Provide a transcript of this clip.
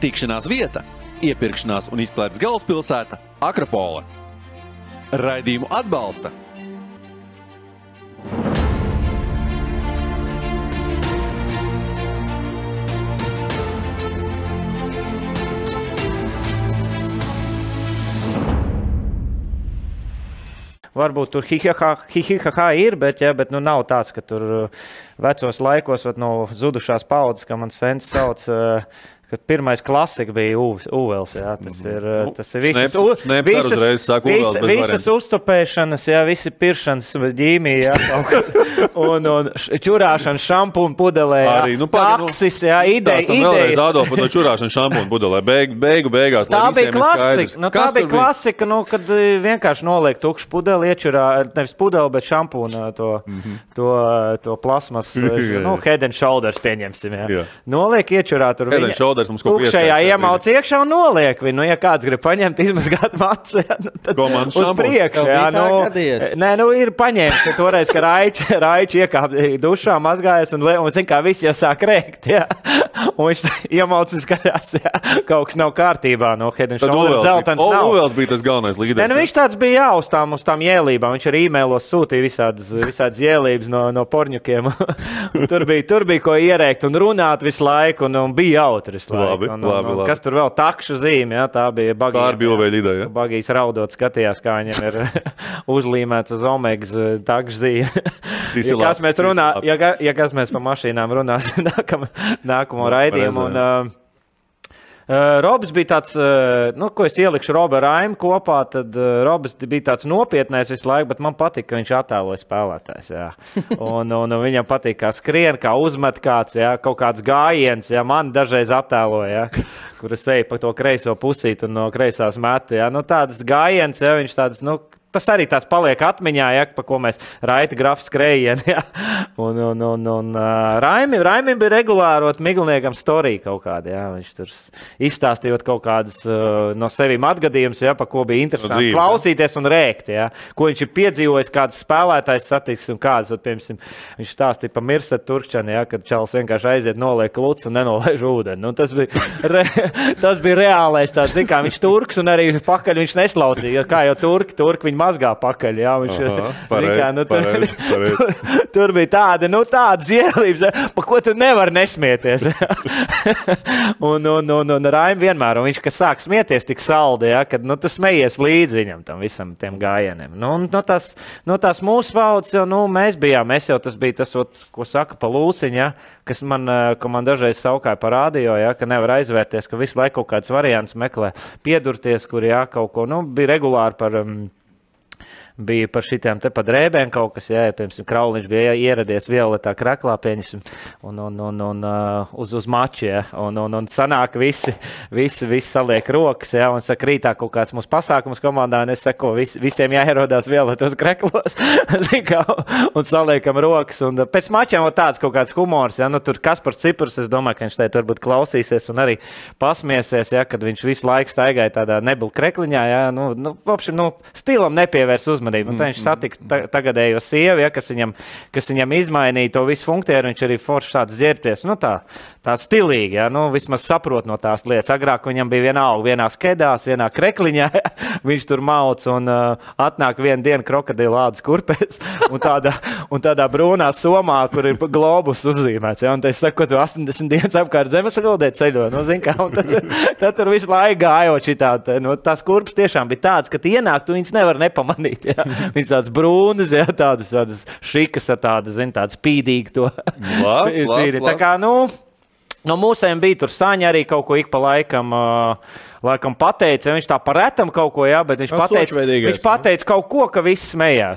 Tikšanās vieta, iepirkšanās un izklaides galvaspilsēta Akropole. Raidījumu atbalsta Varbūt tur hi-hi-ha-ha ir, bet nu nav tāds, ka tur vecos laikos no zudušās paudzes, ka man sens sauc, kad pirmais klasika bija Uvels, jā, tas ir visas uztopēšanas, jā, visi piršanas ģīmī, jā, un čurāšana šampūna pudelē, jā, taksis, jā, idejas. Adolf, no čurāšana šampūna pudelē, beigās, tā bija klasika, tā bija klasika, kad vienkārši noliek tukšu pudeli, iečurā, nevis pudeli, bet šampūna to plasmas, Head and Shoulders pieņemsim, jā. Noliek, iečurā tur viņa. Tukšajā iemauc iekšā un noliek viņu. Ja kāds grib paņemt, izmazgāt macu, tad uz priekšu. Ir paņēmis, toreiz, ka Raiči iekāp dušā, mazgājas un zin, kā visi jau sāk rēkt. Jā. Un viņš iemauc un skatās, kaut kas nav kārtībā no Head and Shoulders. Zeltens nav. Uvels bija tas galvenais līderis. Viņš tāds bija uz tām jēlībām. Viņš arī e-mailos sūtīja visādas jēlības no porņukiem. Tur bija ko ierēkt un runāt visu laiku un bija jautri. Labi. Kas tur vēl takšu zīme, jā, tā bija bagīja. Tā ir bilveļa ideja. Bagījis raudot skatījās, kā viņam ir uzlīmēts uz omegas takšu zīme. Kas mēs pa mašīnām runāsim nākamo raidījumu. Robs bija tāds, ko es ielikšu Roba Raimu kopā, tad Robs bija tāds nopietnais visu laiku, bet man patīk, ka viņš attēloja spēlētājs, jā. Un viņam patīk, kā skrien, kā uzmet kāds, jā, kaut kāds gājiens, jā, man dažreiz attēloja, jā, kur es eju pa to kreiso pusīt un no kreisās metu, jā. Tādas gājiens, jā, viņš tādas, tas arī tāds paliek atmiņā, ja, pa ko mēs Raita grafa skrējienu. Ja. Un Raimim bija regulārot Miglniekam storiju kaut kādu. Ja. Viņš tur izstāstījot kaut kādas no sevīm atgadījumus, ja, pa ko bija interesanti klausīties un rēkt. Ja. Ko viņš ir piedzīvojis, kādas spēlētājs satiks un kādas. Piemēram, viņš stāstīja pa Mirsat Turkčani, ja, kad čalis vienkārši aiziet noliek kluts un nenolaiž ūdeni. Tas bija reālais tāds, kā viņš turks un arī pakaļ viņš neslaucīja. Kā jau turki viņi mazgā pakaļ, jā, viņš, tur bija tādas ielības, pa ko tu nevar nesmieties. un Raim vienmēr, un viņš, kas sāk smieties tik saldi, jā, kad, tu smejies līdz viņam tam visam tiem gājieniem. Tās mūsu paudzes, jo, mēs jau tas bija tas, ko saka pa lūciņu, jā, kas man dažreiz saukāja pa radio, jā, ka nevar aizvērties, ka visu laiku kaut kāds variants meklē piedurties, kur, jā, kaut ko, bija regulāri bija par šitiem te pa drēbēm kaut kas, jā, piemēram, Krauliņš bija ieradies violetā kraklā, pieņesim, un uz maču, jā, un sanāk visi saliek rokas, jā, un saka, rītā kaut kāds mūsu pasākums komandā, un es saku, visiem jāierodās violetos kraklos, un saliekam rokas, un pēc mačiem tāds kaut kāds humors, jā, tur Kaspars Cipars, es domāju, ka viņš te varbūt klausīsies un arī pasmiesies, jā, kad viņš visu laiku staigāja tādā nebula krekliņā, jā, stilam nepievērs uzmanību. Un viņš satika tagadējo sievi, ja, kas viņam izmainīja to visu funktieru, viņš arī forši tāds ģērbties. Tā stilīgi, ja, vismaz saprot no tās lietas. Agrāk viņam bija vienā skedās, vienā krekliņā, ja, viņš tur mauc un atnāk vienu dienu krokodila ādas kurpēs un tādā brūnā somā, kur ir globus uzzīmēts. Ja, un es saku, tu 80 dienas apkārt zemesaļodē ceļo, kā, un tad tur visu laiku gājot šitādi. Tās kurpes tiešām bija tādas, ka ienāk, tu viņas nevar nepamanīt. Ja. Viņas tādas brūnas, ja, tādas šikas, tādas spīdīgi to. Tā kā, no mūsējiem bija tur Saņa arī kaut ko ik pa laikam pateica, viņš tā par retam kaut ko, jā, bet viņš pateica kaut ko, ka viss smējās.